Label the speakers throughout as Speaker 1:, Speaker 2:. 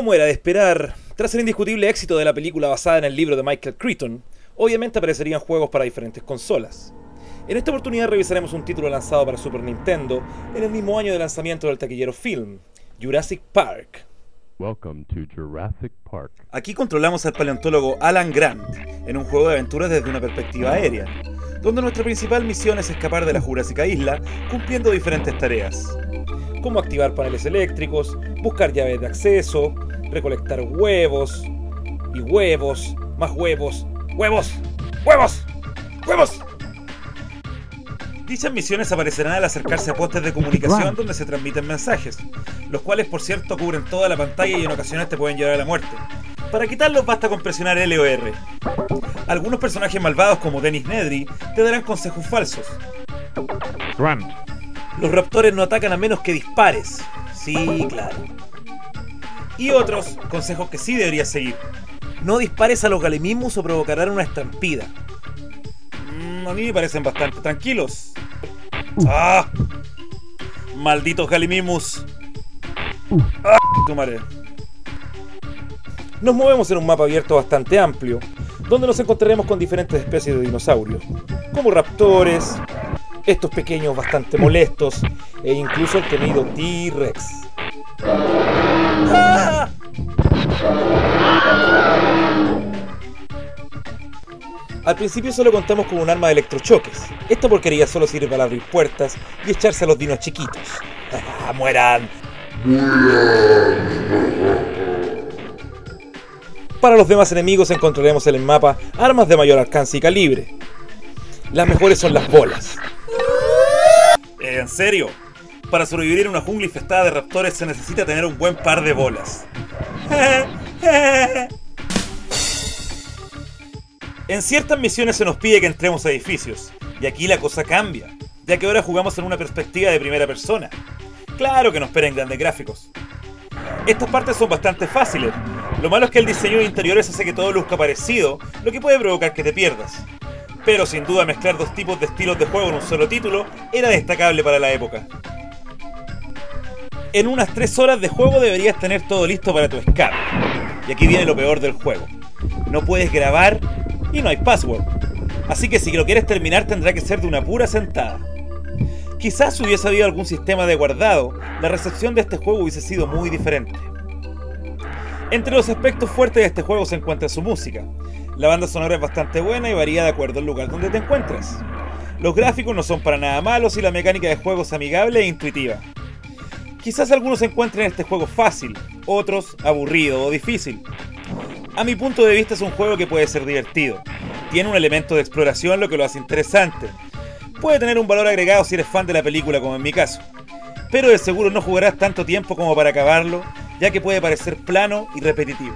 Speaker 1: Como era de esperar, tras el indiscutible éxito de la película basada en el libro de Michael Crichton, obviamente aparecerían juegos para diferentes consolas. En esta oportunidad revisaremos un título lanzado para Super Nintendo en el mismo año de lanzamiento del taquillero film, Jurassic Park.
Speaker 2: Welcome to Jurassic Park.
Speaker 1: Aquí controlamos al paleontólogo Alan Grant en un juego de aventuras desde una perspectiva aérea, donde nuestra principal misión es escapar de la Jurásica isla cumpliendo diferentes tareas, como activar paneles eléctricos, buscar llaves de acceso, recolectar huevos, y huevos, más huevos, ¡huevos! ¡Huevos! ¡Huevos! Dichas misiones aparecerán al acercarse a postes de comunicación donde se transmiten mensajes, los cuales por cierto cubren toda la pantalla y en ocasiones te pueden llevar a la muerte. Para quitarlos basta con presionar L o R. Algunos personajes malvados como Dennis Nedry te darán consejos falsos.
Speaker 2: Grunt.
Speaker 1: Los raptores no atacan a menos que dispares. Sí, claro. Y otros, consejos que sí deberías seguir. No dispares a los Gallimimus o provocarán una estampida. A mí me parecen bastante tranquilos. ¡Ah! ¡Malditos Gallimimus! ¡Ah! Tu madre. Nos movemos en un mapa abierto bastante amplio, donde nos encontraremos con diferentes especies de dinosaurios, como raptores, estos pequeños bastante molestos, e incluso el temido T-Rex. ¡Ah! Al principio solo contamos con un arma de electrochoques. Esta porquería solo sirve para abrir puertas y echarse a los dinos chiquitos. ¡Mueran! Para los demás enemigos encontraremos en el mapa armas de mayor alcance y calibre. Las mejores son las bolas. ¿En serio? Para sobrevivir en una jungla infestada de raptores se necesita tener un buen par de bolas. En ciertas misiones se nos pide que entremos a edificios, y aquí la cosa cambia, ya que ahora jugamos en una perspectiva de primera persona. Claro que nos esperan grandes gráficos. Estas partes son bastante fáciles, lo malo es que el diseño de interiores hace que todo luzca parecido, lo que puede provocar que te pierdas. Pero sin duda mezclar dos tipos de estilos de juego en un solo título era destacable para la época. En unas 3 horas de juego deberías tener todo listo para tu escape. Y aquí viene lo peor del juego. No puedes grabar y no hay password. Así que si lo quieres terminar tendrá que ser de una pura sentada. Quizás si hubiese habido algún sistema de guardado, la recepción de este juego hubiese sido muy diferente. Entre los aspectos fuertes de este juego se encuentra su música. La banda sonora es bastante buena y varía de acuerdo al lugar donde te encuentres. Los gráficos no son para nada malos y la mecánica de juego es amigable e intuitiva. Quizás algunos encuentren este juego fácil, otros aburrido o difícil. A mi punto de vista es un juego que puede ser divertido. Tiene un elemento de exploración lo que lo hace interesante. Puede tener un valor agregado si eres fan de la película como en mi caso. Pero de seguro no jugarás tanto tiempo como para acabarlo, ya que puede parecer plano y repetitivo.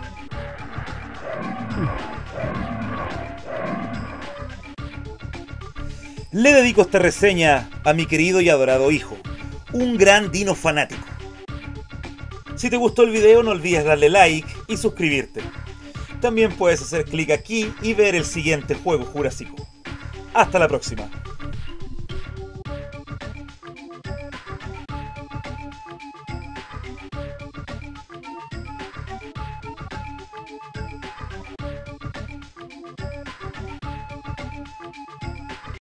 Speaker 1: Le dedico esta reseña a mi querido y adorado hijo, un gran dino fanático. Si te gustó el video no olvides darle like y suscribirte. También puedes hacer clic aquí y ver el siguiente juego jurásico. Hasta la próxima.